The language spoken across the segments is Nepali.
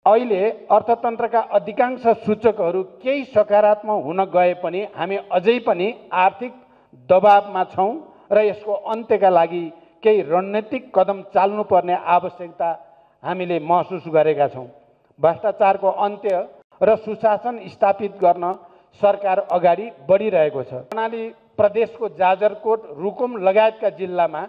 अहिले अर्थतन्त्रका अधिकांश सूचकहरू केही सकारात्मक हुन गए पनि हामी अझै पनि आर्थिक दबावमा छौँ र यसको अन्त्यका लागि केही रणनीतिक कदम चाल्नुपर्ने आवश्यकता हामीले महसुस गरेका छौँ। भ्रष्टाचारको अन्त्य र सुशासन स्थापित गर्न सरकार अगाडि बढिरहेको छ। कर्णाली प्रदेशको जाजरकोट, रुकुम लगायतका जिल्लामा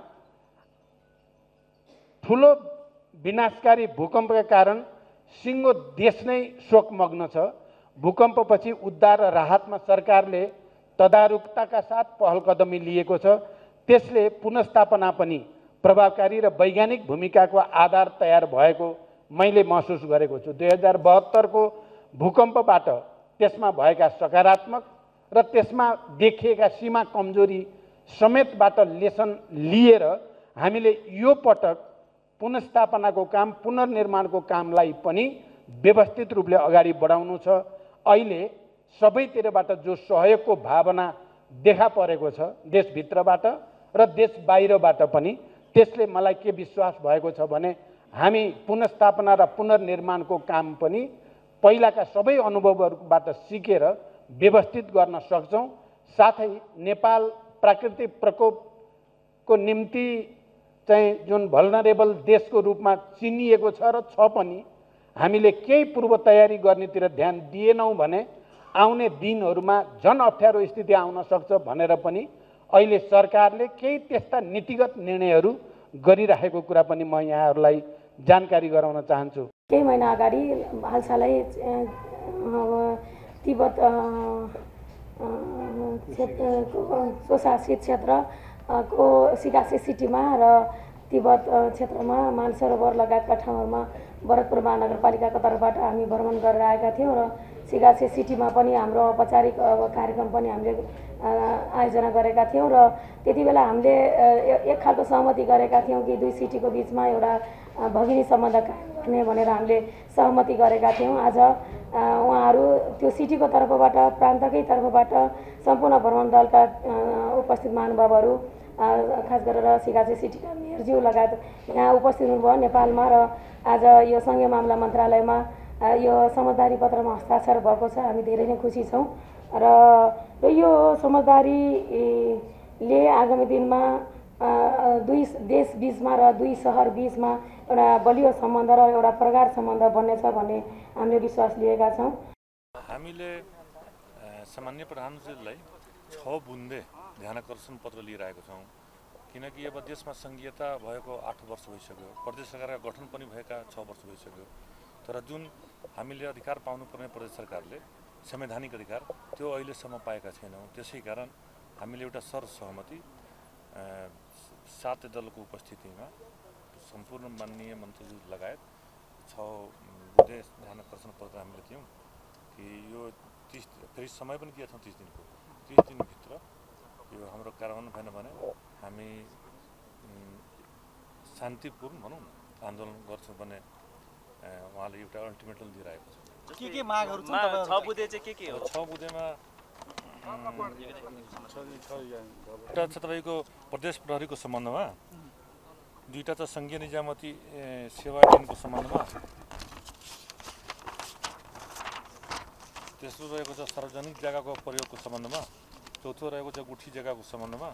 ठुलो विनाशकारी भूकम्पका कारण सिङ्गो देश नै शोकमग्न छ। भूकम्पपछि उद्धार र राहतमा सरकारले तदारुकताका साथ पहल कदमी लिएको छ। त्यसले पुनर्स्थापना पनि प्रभावकारी र वैज्ञानिक भूमिकाको आधार तयार भएको मैले महसुस गरेको छु। 2072 को भूकम्पबाट त्यसमा भएका सकारात्मक र त्यसमा देखिएका सीमा कमजोरी समेतबाट लेसन लिएर हामीले यो पटक पुनर्स्थापनाको काम, पुनर्निर्माणको कामलाई पनि व्यवस्थित रूपले अगाडि बढाउनु छ। अहिले सबैतिरबाट जो सहयोगको भावना देखा परेको छ देशभित्रबाट र देश बाहिरबाट पनि, त्यसले मलाई के विश्वास भएको छ भने हामी पुनर्स्थापना र पुनर्निर्माणको काम पनि पहिलाका सबै अनुभवहरूबाट सिकेर व्यवस्थित गर्न सक्छौँ। साथै नेपाल प्राकृतिक प्रकोपको निम्ति चाहिँ जुन भल्नरेबल देशको रूपमा चिनिएको छ र छ पनि, हामीले केही पूर्व तयारी गर्नेतिर ध्यान दिएनौँ भने आउने दिनहरूमा झन अप्ठ्यारो स्थिति आउन सक्छ भनेर पनि अहिले सरकारले केही त्यस्ता नीतिगत निर्णयहरू गरिराखेको कुरा पनि म यहाँहरूलाई जानकारी गराउन चाहन्छु। केही महिना अगाडि हालसालै तिब्बत स्वशासित क्षेत्रको सिकासे सिटीमा र तिब्बत क्षेत्रमा मानसरोवर लगायतका ठाउँहरूमा भरतपुर महानगरपालिकाको तर्फबाट हामी भ्रमण गरेर आएका थियौँ र सिकासे सिटीमा पनि हाम्रो औपचारिक कार्यक्रम पनि हामीले आयोजना गरेका थियौँ र त्यति बेला हामीले एक खालको सहमति गरेका थियौँ कि दुई सिटीको बिचमा एउटा भगिनी सम्बन्ध गर्ने भनेर हामीले सहमति गरेका थियौँ। आज उहाँहरू त्यो सिटीको तर्फबाट, प्रान्तकै तर्फबाट सम्पूर्ण भ्रमण दलका उपस्थित महानुभावहरू, खास गरेर सिकासे सिटीका मेयरज्यू लगायत यहाँ उपस्थित हुनुभयो नेपालमा र आज यो सङ्घीय मामला मन्त्रालयमा यो समझदारी पत्रमा हस्ताक्षर भएको छ। हामी धेरै नै खुसी छौँ र यो समझदारीले आगामी दिनमा दुई देश बिचमा र दुई सहर बिचमा एउटा बलियो सम्बन्ध र एउटा प्रगाढ सम्बन्ध बन्नेछ भन्ने हामीले विश्वास लिएका छौँ। हामीले सामान्य प्रधानमन्त्रीलाई 6 बुन्दे ध्यानाकर्षण पत्र लिइरहेको छौँ, किनकि अब देशमा सङ्घीयता भएको 8 वर्ष भइसक्यो, प्रदेश सरकारका गठन पनि भएका 6 वर्ष भइसक्यो। तर जुन हामीले अधिकार पाउनुपर्ने प्रदेश सरकारले संवैधानिक अधिकार त्यो अहिलेसम्म पाएका छैनौँ। त्यसै कारण हामीले एउटा सर्वसहमति 7 दलको उपस्थितिमा सम्पूर्ण माननीय मन्त्रीज्यू लगायत 6 बुँदे ध्यानाकर्षण पत्र हामीले दियौँ कि यो 30 फेरि समय पनि दिएका छौँ 30 दिनको। 30 दिनभित्र यो हाम्रो कार्यान्वयन भएन भने हामी शान्तिपूर्ण भनौँ न आन्दोलन गर्छौँ भने उहाँले एउटा अल्टिमेटम दिइरहेको छ। के मागहरू छन् तपाईहरुको? 6 बुँदे चाहिँ के हो? 6 बुँदेमा एउटा छ तपाईँको प्रदेश प्रहरीको सम्बन्धमा, दुईटा छ सङ्घीय निजामती सेवा ऐनको सम्बन्धमा, तेस्रो रहेको छ सार्वजनिक जग्गाको प्रयोगको सम्बन्धमा, चौथो रहेको छ गुठी जग्गाको सम्बन्धमा,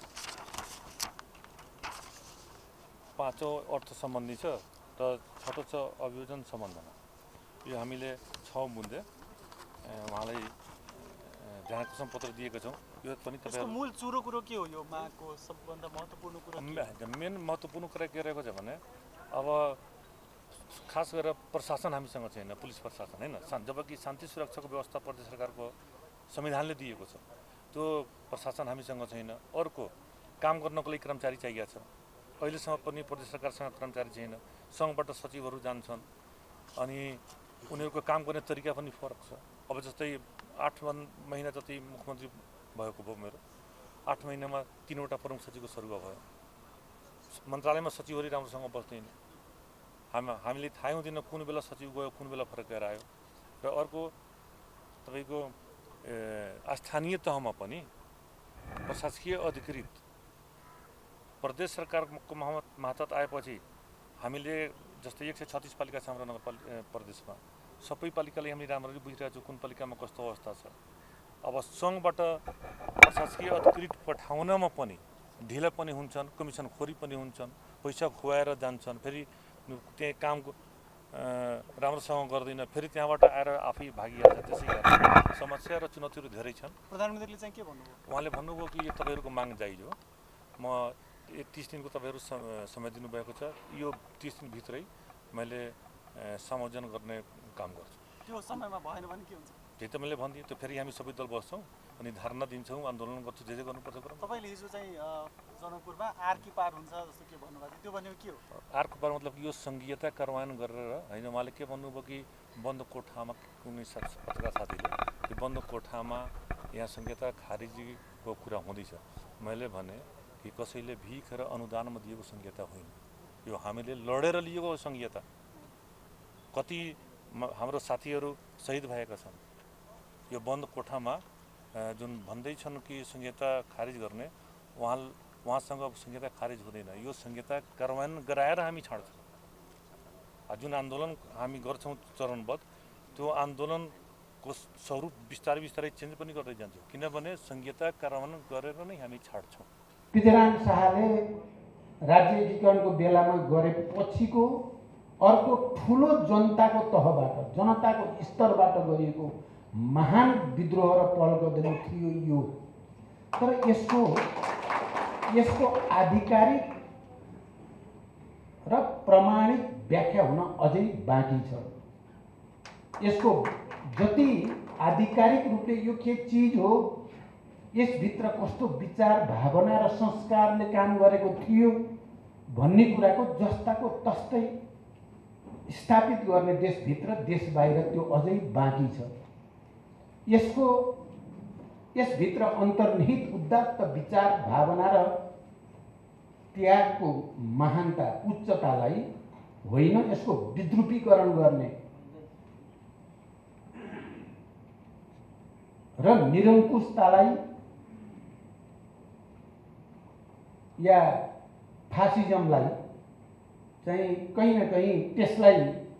पाँचौँ अर्थ सम्बन्धी छ र छठो छ अभियोजन सम्बन्धमा। यो हामीले 6 बुँदे उहाँलाई ध्यानाकर्षण पत्र दिएका छौँ। यो पनि तपाईको मूल चुरो कुरो के हो? यो मागको सबभन्दा महत्त्वपूर्ण कुरा मेन महत्त्वपूर्ण कुरा के रहेको छ भने अब खास गरेर प्रशासन हामीसँग छैन, पुलिस प्रशासन होइन, जबकि शान्ति सुरक्षाको व्यवस्था प्रदेश सरकारको संविधानले दिएको छ, त्यो प्रशासन हामीसँग छैन। अर्को काम गर्नको लागि कर्मचारी चाहिएको छ, अहिलेसम्म पनि प्रदेश सरकारसँग कर्मचारी छैन। सङ्घबाट सचिवहरू जान्छन् अनि उनीहरूको काम गर्ने तरिका पनि फरक छ। अब जस्तै 8 महिना जति मुख्यमन्त्री भएको भयो मेरो, 8 महिनामा 3वटा प्रमुख सचिवको सरुवा भयो। मन्त्रालयमा सचिवहरू राम्रोसँग बस्दैन, हामीले थाहै हुँदैन कुन बेला सचिव गयो, कुन बेला फर्केर आयो। र अर्को तपाईँको स्थानीय तहमा पनि प्रशासकीय अधिकृत प्रदेश सरकारको मातहत आएपछि हामीले जस्तै 136 पालिका छ हाम्रो प्रदेशमा, सबै पालिकाले हामीले राम्ररी बुझिरहेको छौँ कुन पालिकामा कस्तो अवस्था छ। अब सङ्घबाट प्रशासकीय अधिकृत पठाउनमा पनि ढिला पनि हुन्छन्, कमिसन खोरी पनि हुन्छन्, पैसा खुवाएर जान्छन्, फेरि त्यहाँ काम राम्रोसँग गर्दैन, फेरि त्यहाँबाट आएर आफै भागिहाल्छ। त्यसै कारण समस्या र चुनौतीहरू धेरै छन्। प्रधानमन्त्रीले चाहिँ के भन्नुभयो? उहाँले भन्नुभयो कि यो तपाईँहरूको माग जायज हो, म 30 दिनको तपाईँहरू समय दिनुभएको छ, यो 30 दिनभित्रै मैले समायोजन गर्ने काम गर्छु। त्यो समयमा भएन भने के हुन्छ? त्यही त मैले भनिदिएँ, त्यो फेरि हामी सबै दल बस्छौँ अनि धरना दिन्छौँ, आन्दोलन गर्छौँ, जे गर्नुपर्छ गरौँ। तपाईँले हिजो चाहिँ जनकपुरमा आर्की पार हुन्छ जस्तो के भन्नुभएको थियो, त्यो भनेको के हो? आर्को पार मतलब यो सङ्घीयता कार्यान्वयन गरेर होइन। उहाँले के भन्नुभयो कि बन्द कोठामा कुनै पत्रकार साथीले कि बन्द कोठामा यहाँ सङ्घीयता खारिजीको कुरा हुँदैछ। मैले भने कि कसैले भिख र अनुदानमा दिएको सङ्घीयता होइन, यो हामीले लडेर लिएको सङ्घीयता। कति हाम्रो साथीहरू शहीद भएका छन्। यो बन्द कोठामा जुन भन्दैछन् कि संहिता खारिज गर्ने, उहाँसँग संहिता खारिज हुँदैन। यो संहिता कार्यान्वयन गराएर हामी छाड्छौँ। जुन आन्दोलन हामी गर्छौँ चरणबद्ध, त्यो आन्दोलनको स्वरूप बिस्तारै बिस्तारै चेन्ज पनि गर्दै जान्छौँ, किनभने संहिता कार्यान्वयन गरेर नै हामी छाड्छौँ। पृथ्वीनारायण शाहले राज्य एकीकरणको बेलामा गरेपछिको अर्को ठुलो जनताको तहबाट, जनताको स्तरबाट गरिएको महान विद्रोह र पहलकदमी थियो यो। तर यसको आधिकारिक र प्रमाणिक व्याख्या हुन अझै बाँकी छ। यसको जति आधिकारिक रूपले यो के चिज हो, यसभित्र कस्तो विचार, भावना र संस्कारले काम गरेको थियो भन्ने कुराको जस्ताको तस्तै स्थापित गर्ने देशभित्र देश बाहिर त्यो अझै बाँकी छ। यसभित्र अन्तर्निहित उदात्त विचार, भावना र त्यागको महानता, उच्चतालाई होइन, यसको विद्रूपीकरण गर्ने र निरङ्कुशतालाई या फासिजमलाई चाहिँ कहीँ न कहीँ त्यसलाई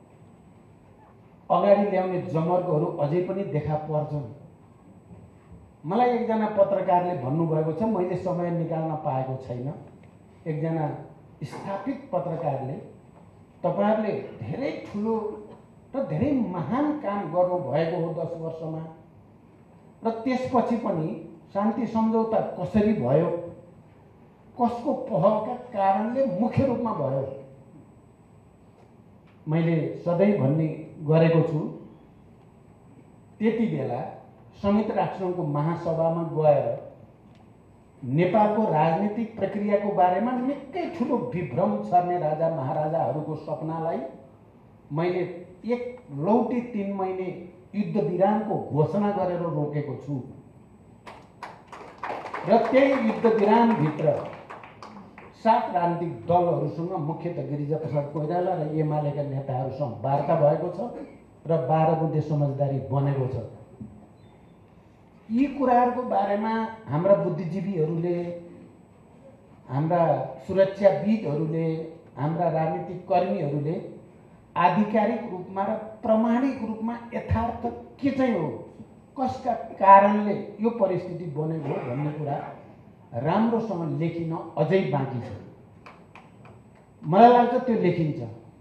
अगाडि ल्याउने जमर्कोहरू अझै पनि देखा पर्छन्। मलाई एकजना पत्रकारले भन्नुभएको छ, मैले समय निकाल्न पाएको छैन। एकजना स्थापित पत्रकारले, तपाईहरुले धेरै ठुलो र धेरै महान काम गर्नुभएको हो 10 वर्षमा, र त्यसपछि पनि शान्ति सम्झौता कसरी भयो, कसको पहलका कारणले मुख्य रूपमा भयो। मैले सधैँ भन्ने गरेको छु, त्यति बेला संयुक्त राष्ट्रसङ्घको महासभामा गएर नेपालको राजनीतिक प्रक्रियाको बारेमा निकै ठुलो विभ्रम छर्ने राजा महाराजाहरूको सपनालाई मैले एक लौटी 3 महिने युद्ध विरामको घोषणा गरेर रोकेको छु। र त्यही युद्ध विरामभित्र 7 राजनीतिक दलहरूसँग, मुख्यतः गिरिजाप्रसाद कोइराला र एमालेका नेताहरूसँग वार्ता भएको छ र 12 बुँदे समझदारी बनेको छ। यी कुराहरूको बारेमा हाम्रा बुद्धिजीवीहरूले, हाम्रा सुरक्षाविदहरूले, हाम्रा राजनीतिक कर्मीहरूले आधिकारिक रूपमा र प्रामाणिक रूपमा यथार्थ के चाहिँ हो, कसका कारणले यो परिस्थिति बनेको हो भन्ने कुरा राम्रोसँग लेखिन अझै बाँकी छ। मलाई लाग्छ त्यो लेखिन्छ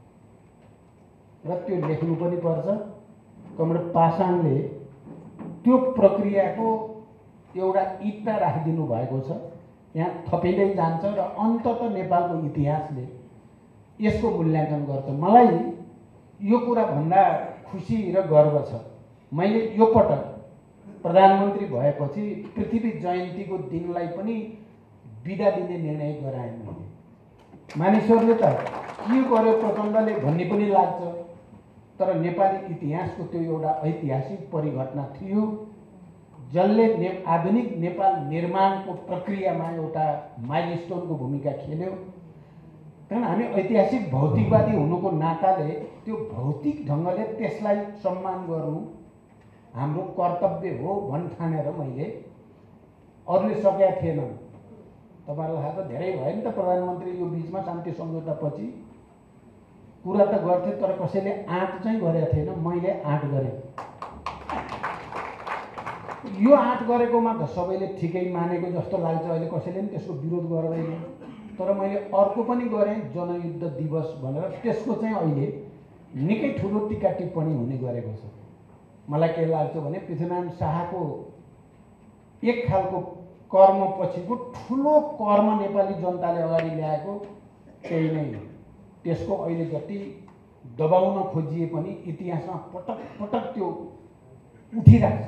र त्यो लेख्नु पनि पर्छ। कमरेड पासाङले त्यो प्रक्रियाको एउटा इट्टा राखिदिनु भएको छ, यहाँ थपिँदै जान्छ र अन्ततः नेपालको इतिहासले यसको मूल्याङ्कन गर्छ। मलाई यो कुरा भन्दा खुसी र गर्व छ, मैले यो पटक प्रधानमन्त्री भएपछि पृथ्वी जयन्तीको दिनलाई पनि बिदा दिने निर्णय गराएँ। मानिसहरूले त के गर्यो प्रचण्डले भन्ने पनि लाग्छ, तर नेपाली इतिहासको त्यो एउटा ऐतिहासिक परिघटना थियो जसले आधुनिक नेपाल निर्माणको प्रक्रियामा एउटा माइलस्टोनको भूमिका खेल्यो। कारण हामी ऐतिहासिक भौतिकवादी हुनुको नाताले त्यो भौतिक ढङ्गले त्यसलाई सम्मान गर्नु हाम्रो कर्तव्य हो भन्ठानेर मैले, अरूले सकेका थिएनन्। तपाईँहरूलाई थाहा छ, धेरै भयो नि त प्रधानमन्त्री यो बिचमा शान्ति सम्झौतापछि कुरा त गर्थे तर कसैले आँट चाहिँ गरेको थिएन, मैले आँट गरेँ। यो आँट गरेकोमा त सबैले ठिकै मानेको जस्तो लाग्छ, अहिले कसैले पनि त्यसको विरोध गर्दैन। तर मैले अर्को पनि गरेँ, जनयुद्ध दिवस भनेर, त्यसको चाहिँ अहिले निकै ठुलो टिका टिप्पणी हुने गरेको छ। मलाई के लाग्छ भने पृथ्वीनारायण शाहको एक खालको कर्मपछिको ठुलो कर्म नेपाली जनताले अगाडि ल्याएको त्यही नै हो। त्यसको अहिले जति दबाउन खोजिए पनि इतिहासमा पटक पटक त्यो उठिरहेको छ।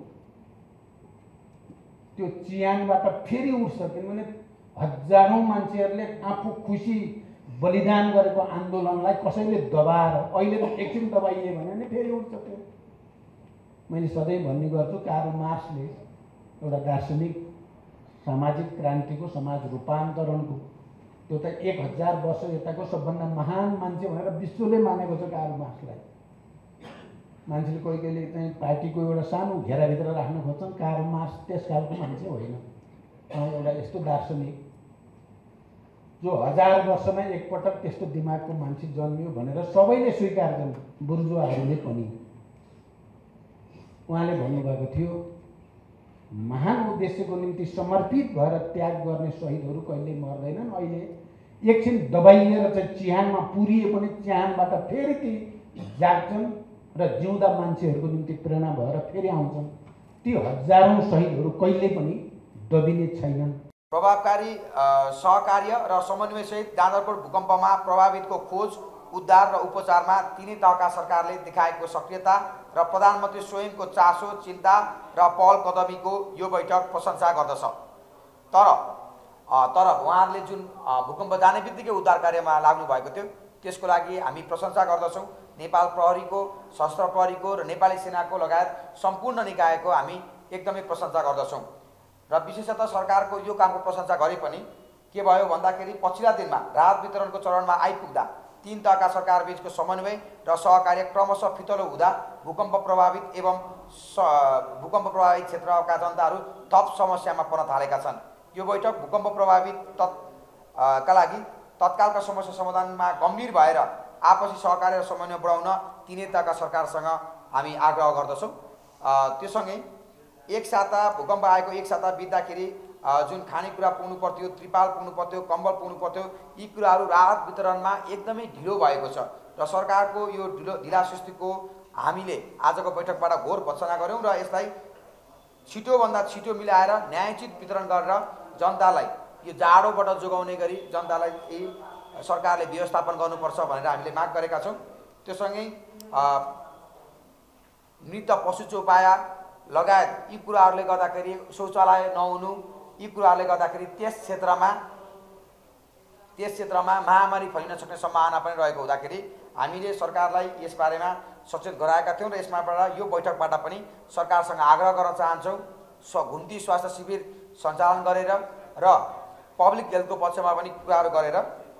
त्यो चियानबाट फेरि उठ्छ, किनभने हजारौँ मान्छेहरूले आफू खुसी बलिदान गरेको आन्दोलनलाई कसैले दबाएर अहिले त एकछिन दबाइए भने नि फेरि उठ्छ त्यो। मैले सधैँ भन्ने गर्छु, कार्ल मार्क्सले एउटा दार्शनिक सामाजिक क्रान्तिको, समाज रूपान्तरणको, त्यो त 1000 वर्ष यताको सबभन्दा महान मान्छे भनेर विश्वले मानेको छ कार्ल मार्क्सलाई। मान्छेले कोही कोहीले चाहिँ पार्टीको एउटा सानो घेराभित्र राख्न खोज्छन्, कार्ल मार्क्स त्यस खालको मान्छे होइन। एउटा यस्तो दार्शनिक जो 1000 वर्षमा एकपटक त्यस्तो दिमागको मान्छे जन्मियो भनेर सबैले स्वीकार्छन्, बुर्जुवाहरूले पनि। उहाँले भन्नुभएको थियो, महान उद्देश्यको निम्ति समर्पित भएर त्याग गर्ने शहीदहरू कहिल्यै मर्दैनन्। अहिले एकछिन दबाइएर चाहिँ चिहानमा पुरिए पनि चिहानबाट फेरि ती जाग्छन् र जिउँदा मान्छेहरूको निम्ति प्रेरणा भएर फेरि आउँछन्। ती हजारौँ शहीदहरू कहिल्यै पनि दबिने छैनन्। प्रभावकारी सहकार्य र समन्वयसहित गान्दरबोट भूकम्पमा प्रभावितको खोज, उद्धार र उपचारमा तिनै तहका सरकारले देखाएको सक्रियता र प्रधानमन्त्री स्वयंको चासो, चिन्ता र पहल कदमीको यो बैठक प्रशंसा गर्दछ। तर उहाँहरूले जुन भूकम्प जाने बित्तिकै उद्धार कार्यमा लाग्नु भएको थियो, त्यसको लागि हामी प्रशंसा गर्दछौँ। नेपाल प्रहरीको, सशस्त्र प्रहरीको र नेपाली सेनाको लगायत सम्पूर्ण निकायको हामी एकदमै प्रशंसा गर्दछौँ। र विशेषतः सरकारको यो कामको प्रशंसा गरे पनि के भयो भन्दाखेरि पछिल्ला दिनमा राहत वितरणको चरणमा आइपुग्दा तीन तहका सरकार बीचको समन्वय र सहकार्य क्रमशः फितलो हुँदा भूकम्प प्रभावित क्षेत्रका जनताहरू थप समस्यामा पर्न थालेका छन्। यो बैठक भूकम्प प्रभावित का लागि तत्कालका समस्या समाधानमा गम्भीर भएर आपसी सहकार्य र समन्वय बढाउन तिनै तहका सरकारसँग हामी आग्रह गर्दछौँ। त्योसँगै एक साता भूकम्प आएको एक साता बित्दाखेरि जुन खानेकुरा पुग्नु पर्थ्यो, त्रिपाल पुग्नु पर्थ्यो, कम्बल पुग्नु पर्थ्यो, यी कुराहरू राहत वितरणमा एकदमै ढिलो भएको छ र सरकारको यो ढिलासुस्तीको हामीले आजको बैठकबाट घोर भर्त्सना गऱ्यौँ र यसलाई छिटोभन्दा छिटो मिलाएर न्यायोचित वितरण गरेर जनतालाई यो जाडोबाट जोगाउने गरी जनतालाई सरकारले व्यवस्थापन गर्नुपर्छ भनेर हामीले माग गरेका छौँ। त्योसँगै मृत पशु चौपाया लगायत यी कुराहरूले गर्दाखेरि शौचालय नहुनु, यी कुराहरूले गर्दाखेरि त्यस क्षेत्रमा महामारी फैलिन सक्ने सम्भावना पनि रहेको हुँदाखेरि हामीले सरकारलाई यसबारेमा सचेत गराएका थियौँ र यसमाबाट यो बैठकबाट पनि सरकारसँग आग्रह गर्न चाहन्छौँ, घुम्ती स्वास्थ्य शिविर सञ्चालन गरेर र पब्लिक हेल्थको पक्षमा पनि कुराहरू गरेर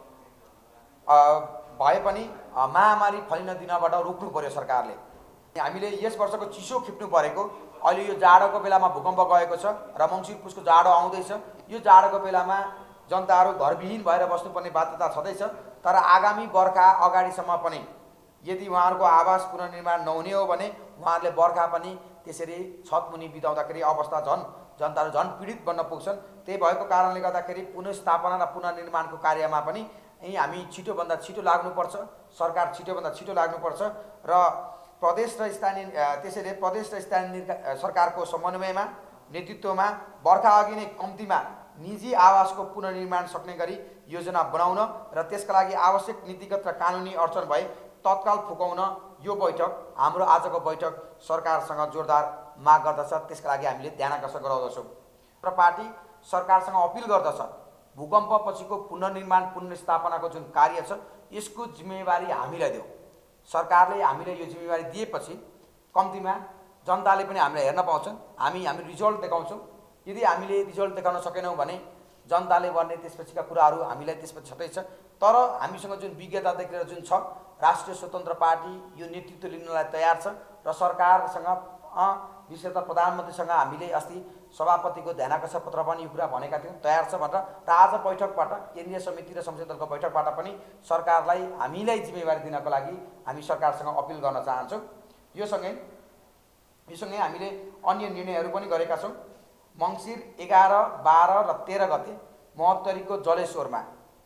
भए पनि महामारी फैलिन दिनबाट रोक्नु पर्यो सरकारले। हामीले यस वर्षको चिसो खिप्नु परेको, अहिले यो जाडोको बेलामा भूकम्प गएको छ र मङ्सिर पुसको जाडो आउँदैछ। यो जाडोको बेलामा जनताहरू घरविहीन भएर बस्नुपर्ने बाध्यता छँदैछ। तर आगामी बर्खा अगाडिसम्म पनि यदि उहाँहरूको आवास पुनर्निर्माण नहुने हो भने उहाँहरूले बर्खा पनि त्यसरी छतमुनि बिताउँदाखेरि अवस्था जनताहरू झन् पीडित बन्न पुग्छन्। त्यही भएको कारणले गर्दाखेरि पुनर्स्थापना र पुनर्निर्माणको कार्यमा पनि हामी छिटोभन्दा छिटो लाग्नुपर्छ, सरकार छिटोभन्दा छिटो लाग्नुपर्छ र प्रदेश र स्थानीय सरकारको समन्वयमा नेतृत्वमा बर्खा अघि नै कम्तीमा निजी आवासको पुनर्निर्माण सक्ने गरी योजना बनाउन र त्यसका लागि आवश्यक नीतिगत र कानुनी अडचन भए तत्काल फुकाउन यो बैठक, हाम्रो आजको बैठक सरकारसँग जोरदार माग गर्दछ। त्यसका लागि हामीले ध्यान आकर्षण गराउँदछौँ र पार्टी सरकारसँग अपिल गर्दछ, भूकम्पपछिको पुनर्निर्माण पुनर्स्थापनाको जुन कार्य छ यसको जिम्मेवारी हामीलाई देऊ। सरकारले हामीले यो जिम्मेवारी दिएपछि कम्तीमा जनताले पनि हामीलाई हेर्न पाउँछन्, हामी रिजल्ट देखाउँछौँ। यदि हामीले रिजल्ट देखाउन सकेनौँ भने जनताले गर्ने त्यसपछिका कुराहरू हामीलाई त्यसपछि छँदैछ। तर हामीसँग जुन विज्ञता देखेर जुन छ, राष्ट्रिय स्वतन्त्र पार्टी यो नेतृत्व लिनलाई तयार छ र सरकारसँग विशेषतः प्रधानमन्त्रीसँग हामीले अस्ति सभापतिको ध्यानाकर्षण पत्र पनि यो कुरा भनेका थियौँ, तयार छ भनेर। र आज बैठकबाट केन्द्रीय समिति र संसदीय दलको बैठकबाट पनि सरकारलाई हामीलाई जिम्मेवारी दिनको लागि हामी सरकारसँग अपिल गर्न चाहन्छौँ। यो सँगै हामीले अन्य निर्णयहरू पनि गरेका छौँ। मङ्सिर 11, 12 र 13 गते महोत्तरीको जलेश्वरमा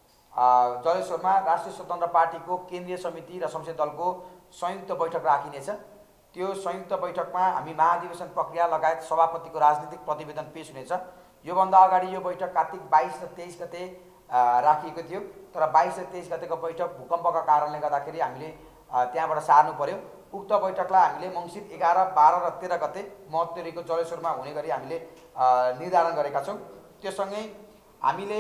राष्ट्रिय स्वतन्त्र पार्टीको केन्द्रीय समिति र संसदीय दलको संयुक्त बैठक राखिनेछ। त्यो संयुक्त बैठकमा हामी महाधिवेशन प्रक्रिया लगायत सभापतिको राजनीतिक प्रतिवेदन पेश हुनेछ। योभन्दा अगाडि यो बैठक कार्तिक 22 र 23 गते राखिएको थियो, तर 22 र 23 गतेको बैठक भूकम्पका कारणले गर्दाखेरि हामीले त्यहाँबाट सार्नु पर्यो। उक्त बैठकलाई हामीले मङ्सिर 11, 12 र 13 गते महोत्तरीको जलेश्वरमा हुने गरी हामीले निर्धारण गरेका छौँ। त्योसँगै हामीले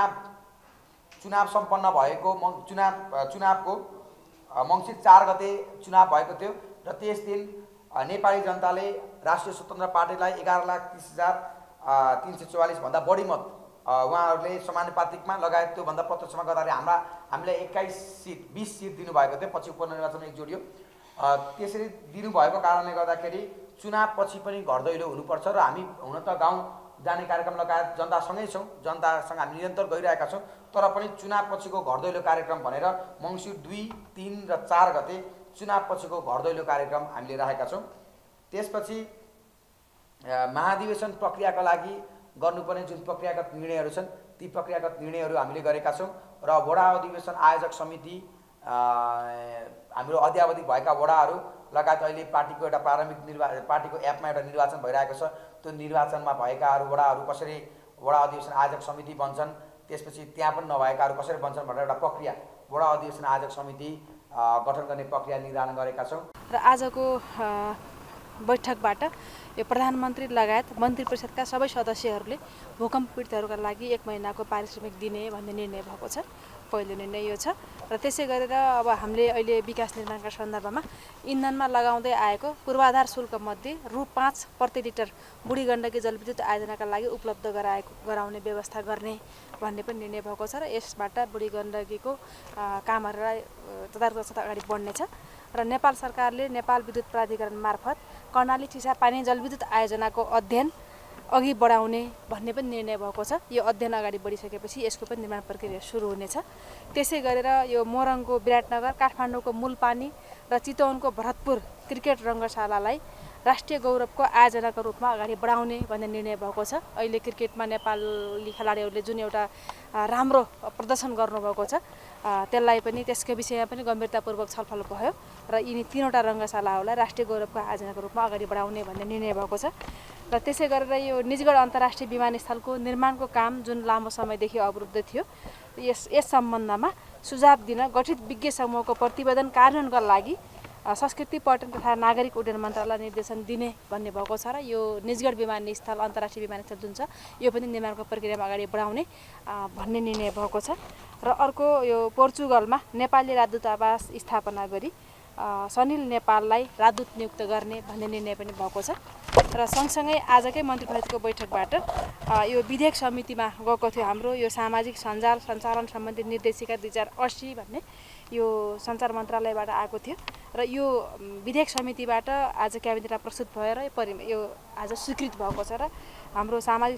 चुनाव सम्पन्न भएको चुनावको मङ्सिर 4 गते चुनाव भएको थियो र त्यस दिन नेपाली जनताले राष्ट्रिय स्वतन्त्र पार्टीलाई 11,30,344 भन्दा बढी मत उहाँहरूले समानुपातिकमा लगायत त्योभन्दा प्रत्यक्षमा गर्दाखेरि हामीलाई 20 सिट दिनुभएको थियो। पछि उपनिर्वाचनमा एक जोडियो। त्यसरी दिनुभएको कारणले गर्दाखेरि चुनावपछि पनि घर दैलो हुनुपर्छ र हामी हुन त गाउँ जाने कार्यक्रम लगायत जनतासँगै छौँ, जनतासँग हामी निरन्तर गइरहेका छौँ, तर पनि चुनावपछिको घर दैलो कार्यक्रम भनेर मङ्सिर 2, 3 र 4 गते चुनावपछिको घर दैलो कार्यक्रम हामीले राखेका छौँ। त्यसपछि महाधिवेशन प्रक्रियाका लागि गर्नुपर्ने जुन प्रक्रियागत निर्णयहरू छन् ती प्रक्रियागत निर्णयहरू हामीले गरेका छौँ र वडा अधिवेशन आयोजक समिति हाम्रो अद्यावधि भएका वडाहरू लगायत अहिले पार्टीको एउटा प्रारम्भिक पार्टीको एपमा एउटा निर्वाचन भइरहेको छ। त्यो निर्वाचनमा भएकाहरू वडाहरू कसरी वडा अधिवेशन आयोजक समिति बन्छन्, त्यसपछि त्यहाँ पनि नभएकाहरू कसरी बन्छन् भनेर एउटा प्रक्रिया वडा अधिवेशन आयोजक समिति गठन गर्ने प्रक्रिया निर्धारण गरेका छौँ। र आजको बैठकबाट यो प्रधानमन्त्री लगायत मन्त्री परिषदका सबै सदस्यहरूले भूकम्प पीडितहरूका लागि 1 महिनाको पारिश्रमिक दिने भन्ने निर्णय भएको छ। पहिलो निर्णय यो छ। र त्यसै गरेर अब हामीले अहिले विकास निर्माणका सन्दर्भमा इन्धनमा लगाउँदै आएको पूर्वाधार शुल्क मध्ये रु5 प्रति लिटर बुढी गण्डकी जलविद्युत आयोजनाका लागि उपलब्ध गराउने व्यवस्था गर्ने भन्ने पनि निर्णय भएको छ र यसबाट बुढी गण्डकीको कामहरूलाई तदारकसँग अगाडि बढ्नेछ। र नेपाल सरकारले नेपाल विद्युत प्राधिकरण मार्फत कर्णाली चिसापानी जलविद्युत आयोजनाको अध्ययन अघि बढाउने भन्ने पनि निर्णय भएको छ। यो अध्ययन अगाडि बढिसकेपछि यसको पनि निर्माण प्रक्रिया सुरु हुनेछ। त्यसै गरेर यो मोरङको विराटनगर, काठमाडौँको मूलपानी र चितवनको भरतपुर क्रिकेट रङ्गशालालाई राष्ट्रिय गौरवको आयोजनाको रूपमा अगाडि बढाउने भन्ने निर्णय भएको छ। अहिले क्रिकेटमा नेपाली खेलाडीहरूले जुन एउटा राम्रो प्रदर्शन गर्नुभएको छ त्यसलाई पनि त्यसको विषयमा पनि गम्भीरतापूर्वक छलफल भयो र यिनी 3वटा रङ्गशालाहरूलाई राष्ट्रिय गौरवको आयोजनाको रूपमा अगाडि बढाउने भन्ने निर्णय भएको छ। र त्यसै गरेर यो निजगढ अन्तर्राष्ट्रिय विमानस्थलको निर्माणको काम जुन लामो समयदेखि अवरुद्ध थियो यस सम्बन्धमा सुझाव दिन गठित विज्ञ समूहको प्रतिवेदन कार्यान्वयनका लागि संस्कृति पर्यटन तथा नागरिक उड्डयन मन्त्रालयले निर्देशन दिने भन्ने भएको छ र यो निजगढ विमानस्थल अन्तर्राष्ट्रिय विमानस्थल जुन छ यो पनि निर्माणको प्रक्रियामा अगाडि बढाउने भन्ने निर्णय भएको छ। र अर्को यो पोर्चुगलमा नेपाली राजदूतावास स्थापना गरी सनिल नेपाललाई राजदूत नियुक्त गर्ने भन्ने निर्णय पनि भएको छ। र सँगसँगै आजकै मन्त्री परिषदको बैठकबाट यो विधेयक समितिमा गएको थियो हाम्रो यो सामाजिक सञ्चालन सम्बन्धी निर्देशिका 2080 भन्ने यो सञ्चार मन्त्रालयबाट आएको थियो र यो विधेयक समितिबाट आज क्याबिनेटमा प्रस्तुत भएर यो आज स्वीकृत भएको छ र हाम्रो सामाजिक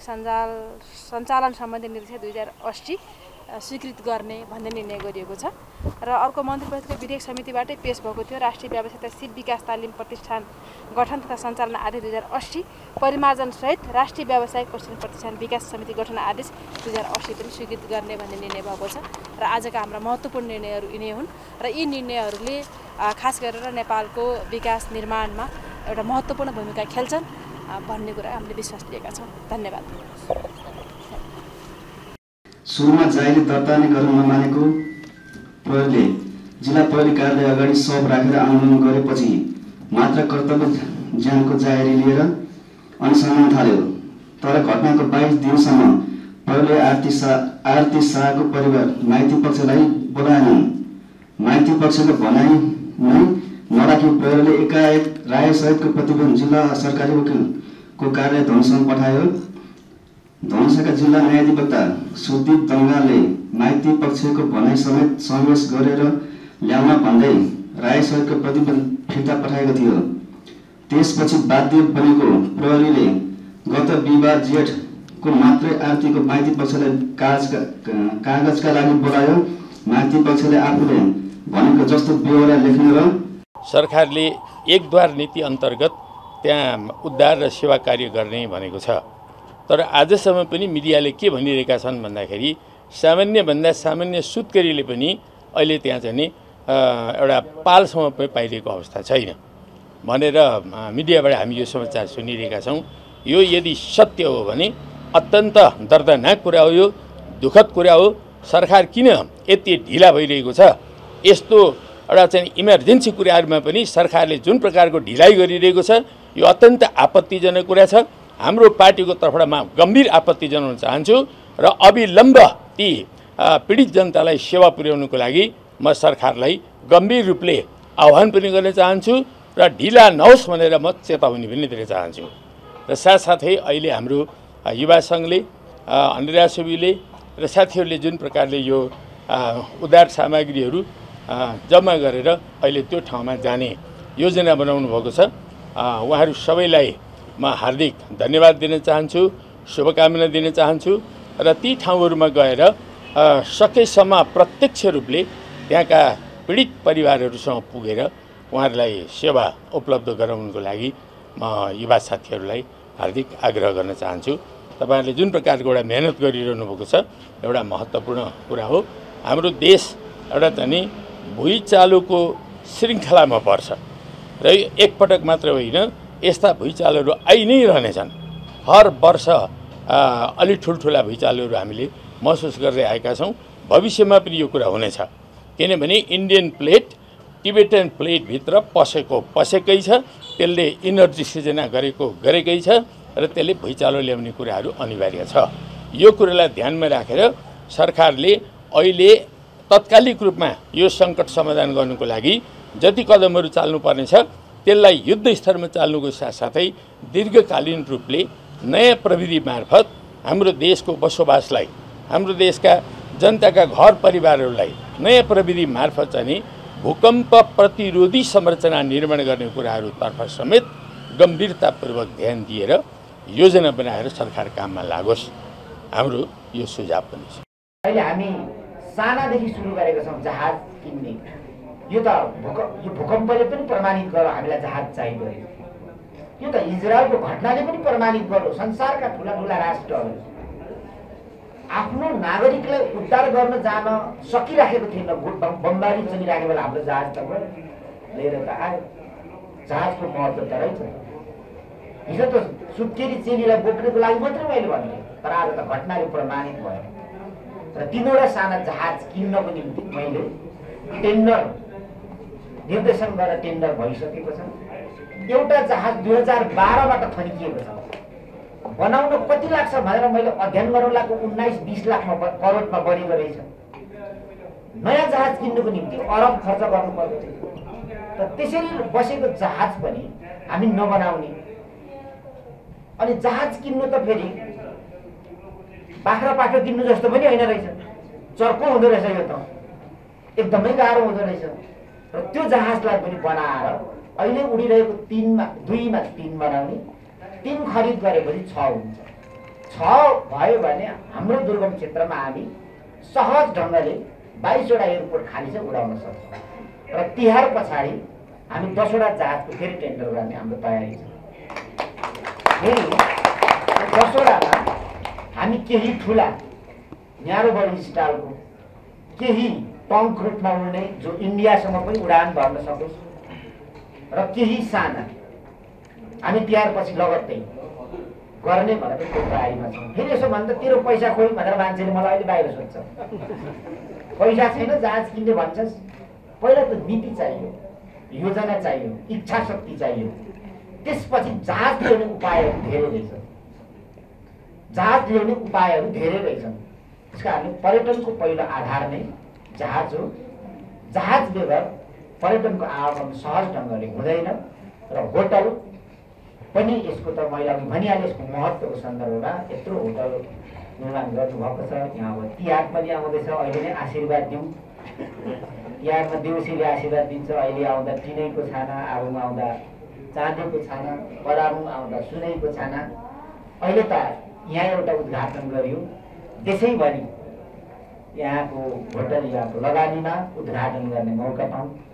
सञ्चालन सम्बन्धी निर्देशिका 2080 स्वीकृत गर्ने भन्ने निर्णय गरिएको छ। र अर्को मन्त्री परिषदको विधेयक समितिबाटै पेश भएको थियो राष्ट्रिय व्यावसायिकता सिप विकास तालिम प्रतिष्ठान गठन तथा सञ्चालन आदेश 2080 परिमार्जन सहित राष्ट्रिय व्यावसायिक प्रशिक्षण प्रतिष्ठान विकास समिति गठन आदेश 2080 पनि स्वीकृत गर्ने भन्ने निर्णय भएको छ। र आजका हाम्रा महत्त्वपूर्ण निर्णयहरू यिनै हुन् र यी निर्णयहरूले खास गरेर नेपालको विकास निर्माणमा एउटा महत्त्वपूर्ण भूमिका खेल्छन् भन्ने कुरा हामीले विश्वास लिएका छौँ। धन्यवाद। सुरुमा जाहेरी दर्ता नै गर्न नमानेको प्रहरीले जिल्ला प्रहरी कार्यालय अगाडि शव राखेर आन्दोलन गरेपछि मात्र कर्तव्य ज्यानको जाहेरी लिएर अनुसन्धान थाल्यो। तर घटनाको 22 दिनसम्म प्रहरीले आरती शाहको परिवार माइती पक्षलाई बोलाएनन्। माइती पक्षको भनाइ नै नराखी प्रहरीले एकाएक रायसहितको प्रतिवेदन जिल्ला सरकारी वकिलको कार्यालय धनुषामा पठायो। धनुषाका जिल्ला न्यायाधिवक्ता सुदीप दङ्गालले माइती पक्षको भनाइ समेत समावेश गरेर ल्याउन भन्दै रायसहितको प्रतिवेदन फिर्ता पठाएको थियो। त्यसपछि बाध्य बनेको प्रहरीले गत बिहिबार जेठको मात्रै आरतीको माइती पक्षलाई कागजका लागि बोलायो। माइती पक्षले आफूले भनेको जस्तो बेहोरा लेख्ने र सरकारले एकद्वार नीति अन्तर्गत त्यहाँ उद्धार र सेवा कार्य गर्ने भनेको छ। तर आजसम्म पनि मिडियाले के भनिरहेका छन् भन्दाखेरि सामान्यभन्दा सामान्य सुत्केरीले पनि अहिले त्यहाँ चाहिँ एउटा पालसम्म पनि पाइरहेको अवस्था छैन भनेर मिडियाबाट हामी यो समाचार सुनिरहेका छौँ। यो यदि सत्य हो भने अत्यन्त दर्दनाक कुरा हो, यो दुःखद कुरा हो। सरकार किन यति ढिला भइरहेको छ? यस्तो एउटा चाहिँ इमर्जेन्सी कुराहरूमा पनि सरकारले जुन प्रकारको ढिलाइ गरिरहेको छ यो अत्यन्त आपत्तिजनक कुरा छ। हाम्रो पार्टीको तर्फबाट म गम्भीर आपत्ति जनाउन चाहन्छु र अविलम्ब ती पीडित जनतालाई सेवा पुर्याउनुको लागि म सरकारलाई गम्भीर रूपले आह्वान पनि गर्न चाहन्छु र ढिला नहोस् भनेर म चेतावनी पनि दिन चाहन्छु। र साथसाथै अहिले हाम्रो युवा सङ्घले अनिरा सुबीले र साथीहरूले जुन प्रकारले यो उद्धार सामग्रीहरू जम्मा गरेर अहिले त्यो ठाउँमा जाने योजना बनाउनु भएको छ। उहाँहरू सबैलाई म हार्दिक धन्यवाद दिन चाहन्छु, शुभकामना दिन चाहन्छु र ती ठाउँहरूमा गएर सकेसम्म प्रत्यक्ष रूपले त्यहाँका पीडित परिवारहरूसँग पुगेर उहाँहरूलाई सेवा उपलब्ध गराउनुको लागि म युवा साथीहरूलाई हार्दिक आग्रह गर्न चाहन्छु। तपाईहरुले जुन प्रकारको एउटा मेहनत गरिरहनु भएको छ एउटा महत्त्वपूर्ण कुरा हो। हाम्रो देश एउटा चाहिँ भुइँचालोको श्रृङ्खलामा पर्छ र एकपटक मात्र होइन, यस्ता भुइँचालोहरू आइ नै रहनेछन्। हर वर्ष अलि ठुल्ठुला भुइँचालोहरू हामीले महसुस गर्दै आएका छौँ। भविष्यमा पनि यो कुरा हुनेछ, किनभने इन्डियन प्लेट टिबेटन प्लेटभित्र पसेकै छ, त्यसले इनर्जी सिर्जना गरेकै छ र त्यसले भुइँचालो ल्याउने कुराहरू अनिवार्य छ। यो कुरालाई ध्यानमा राखेर सरकारले अहिले तत्कालिक रूपमा यो सङ्कट समाधान गर्नुको लागि जति कदमहरू चाल्नुपर्नेछ त्यसलाई युद्ध स्तरमा चाल्नुको साथसाथै दीर्घकालीन रूपले नयाँ प्रविधि मार्फत हाम्रो देशको बसोबासलाई, हाम्रो देशका जनताका घर परिवारहरूलाई नयाँ प्रविधि मार्फत चाहिँ भूकम्प प्रतिरोधी संरचना निर्माण गर्ने कुराहरूतर्फ समेत गम्भीरतापूर्वक ध्यान दिएर योजना बनाएर सरकार काममा लागोस्, हाम्रो यो सुझाव पनि छ। अहिले हामी सानादेखि सुरु गरेका छौँ जहाज किन्ने। यो भूकम्पले पनि प्रमाणित गर्यो हामीलाई जहाज चाहियो। यो त इजरायलको घटनाले पनि प्रमाणित गर्यो। संसारका ठुला ठुला राष्ट्रहरू आफ्नो नागरिकलाई उद्धार गर्न जान सकिराखेको थिएन। बमबारी चलिरहेको बेला हाम्रो जहाजतर्फ लिएर त आयो। जहाजको महत्त्व त रहेछ। हिजो त सुत्केरी चेलीलाई बोक्नको लागि मात्रै मैले भने, तर आज त घटनाले प्रमाणित भयो। र 3वटा साना जहाज किन्नको निम्ति मैले टेन्डर निर्देशन गरेर टेन्डर भइसकेको छ। एउटा जहाज 2012बाट थन्किएको छ। बनाउन कति लाग्छ भनेर मैले अध्ययन गर्न लागेको 19-20 लाख करोडमा बढेको रहेछ। नयाँ जहाज किन्नुको निम्ति अरब खर्च गर्नु पर्छ। त त्यसरी बसेको जहाज पनि हामी नबनाउने। अनि जहाज किन्नु त फेरि बाख्रा पाठो किन्नु जस्तो पनि होइन रहेछ। चर्को हुँदो रहेछ। यो त एकदमै गाह्रो हुँदो रहेछ। र त्यो जहाजलाई पनि बनाएर अहिले उडिरहेको 2मा 3 बनाउने। 3 खरिद गरेपछि 6 हुन्छ। 6 भयो भने हाम्रो दुर्गम क्षेत्रमा हामी सहज ढङ्गले 22वटा एयरपोर्ट खाली चाहिँ उडाउन सक्छौँ। र तिहार पछाडि हामी 10वटा जहाजको फेरि टेन्डर गर्ने हाम्रो तयारी छ। फेरि 10वटामा हामी केही ठुला न्यारो बडी स्टाइलको, केही टङ्क रूपमा उड्ने जो इन्डियासम्म पनि उडान भर्न सकोस्, र केही साना हामी तिहार पछि लगत्तै गर्ने भनेर त्यो तयारीमा छौँ। फेरि यसो भन्दा तेरो पैसा खोइ भनेर मान्छेले मलाई अहिले बाहिर सोध्छ। पैसा छैन जहाज किन्ने भन्छस्। पहिला त नीति चाहियो, योजना चाहियो, इच्छा शक्ति चाहियो। त्यसपछि जहाज ल्याउने उपायहरू धेरै रहेछन्। त्यस कारणले पर्यटनको पहिलो आधार नै जहाज हो। जहाज बेगर पर्यटनको आगमन सहज ढङ्गले हुँदैन। र होटल पनि यसको त मैले अघि भनिहालेँ, यसको महत्त्वको सन्दर्भमा यत्रो होटल निर्माण गर्नुभएको छ। यहाँ अब तिहार पनि आउँदैछ। अहिले नै आशीर्वाद दिउँ। तिहारमा देउसीले आशीर्वाद दिन्छ। अहिले आउँदा टिनैको छाना, आगोमा आउँदा चाँदेको छाना, परामु आउँदा सुनैको छाना। अहिले त यहाँ एउटा उद्घाटन गरियो, देशैभरि यहाँको होटल यहाँको लगानीमा उद्घाटन गर्ने मौका पाऊँ।